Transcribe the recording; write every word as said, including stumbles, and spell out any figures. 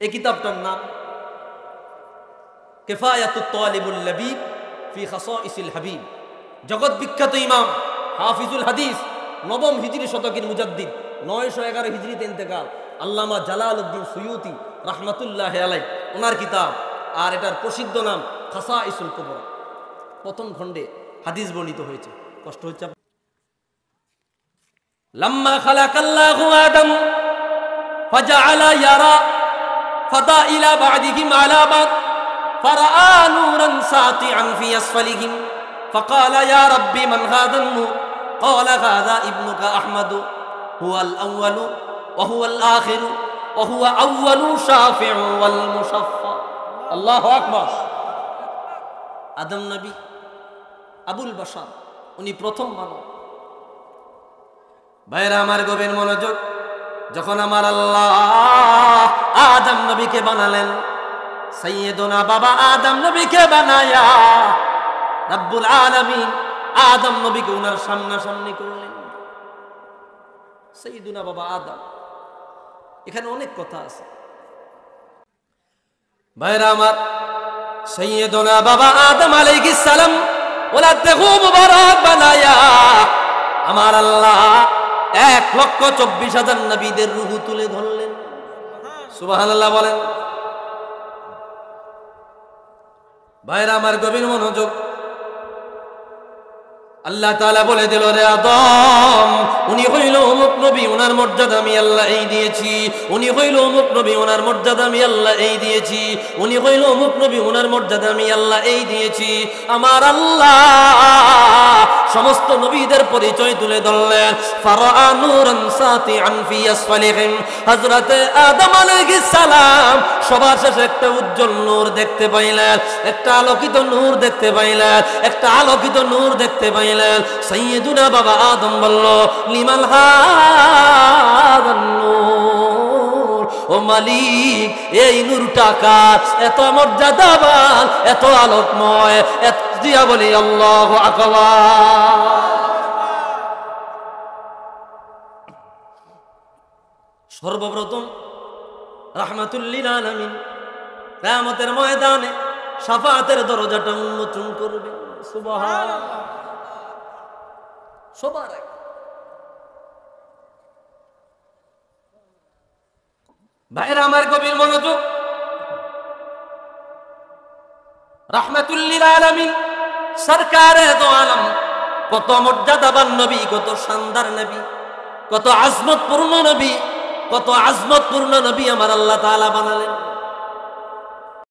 এই কিতাবটার নাম কিফায়াতুত তালিবুল লাবিব ফি খাসাইসিল হাবিব। জগৎ বিখ্যাত ইমাম হাফিজুল হাদিস, নবম হিজরি শতকের মুজাদ্দিদ, নয়শো এগারো হিজরিতে ইন্তেকাল, আল্লামা জালালউদ্দিন সুয়ুতি রাহমাতুল্লাহি আলাইহি, ওনার কিতাব। আর এটার প্রসিদ্ধ নাম খাসাইসুল কুবরা। প্রথম খণ্ডে হাদিস বর্ণিত হয়েছে। কষ্ট হচ্ছে? লাম্মা খালাকাল্লাহু আদম ফাজআলা ইয়ারা ফাদাইলা বা'দিহিম আলা বা'দ ফারাআ নূরান সাতিআন ফি আসফালিহিম فقال يا ربي من هذا النور قال هذا ابنك أحمد هو الأول وهو الآخر وهو أول شافع والمشفع الله أكبر। আদম নবী আবুল বাশার, উনি প্রথম মানব। ভাইরা আমার গভীর মনোযোগ, যখন আমার আল্লাহ আদম নবীকে বানালেন, সাইয়্যিদুনা বাবা আদম নবীকে বানায়া রব্বুল আলামিন আদম নবীকে ওনার সামনাসামনি করলেন। সাইয়্যিদুনা বাবা আদম, এখানে অনেক কথা আছে ভাইরা আমার। সাইয়্যিদুনা বাবা আদম আলাইহিস সালাম ওলা দেহু মুবারক বানায়া আমার আল্লাহ এক লক্ষ চব্বিশ হাজার নবীদের রূহ তুলে ধরলেন। সুবহানাল্লাহ বলেন। ভাইরা আমার গভীর মনোযোগ, আল্লাহ তাআলা বলে দিল, রে আদম উনি হইল অমুক নবী, ওনার মর্যাদা আমি আল্লাহ এই দিয়েছি। উনি হইল অমুক নবী, ওনার মর্যাদা আমি আল্লাহ এই দিয়েছি। উনি হইল অমুক নবী, ওনার মর্যাদা আমি আল্লাহ এই দিয়েছি। আমার আল্লাহ সমস্ত নবীদের পরিচয় তুলে ধরলেন। ফারাআ নূরান সাতিআন ফি আসফালিহিম, হযরতে আদম আলাইহিস সালাম সবার শেষে একটা উজ্জ্বল নূর দেখতে পাইলেন, একটা আলোকিত নূর দেখতে পাইলেন, একটা আলোকিত নূর দেখতে পাইলেন। সাইয়্যিদুনা বাবা আদম বলল, লিমান হাযান নূর, ও মালিক এই নূরটা কার? এত মর্যাদাবান, এত আলোকময়, এত দিয়া বলি আল্লাহু আকবার। সর্বপ্রথম রাহমাতুল লিল আলামিন কিয়ামতের ময়দানে শাফাআতের দরজাটা উন্মোচন করবে। সুবহানাল্লাহ। সবার আগে ভাইরা আমার গভীর মনোযোগ, রাহমাতুল লিল আলামিন সরকারে দো আলম, কত মর্যাদাবান নবী, কত শানদার নবী, কত আজমতপূর্ণ নবী, কত আজমতপূর্ণ নবী আমার আল্লাহ তাআলা বানালেন।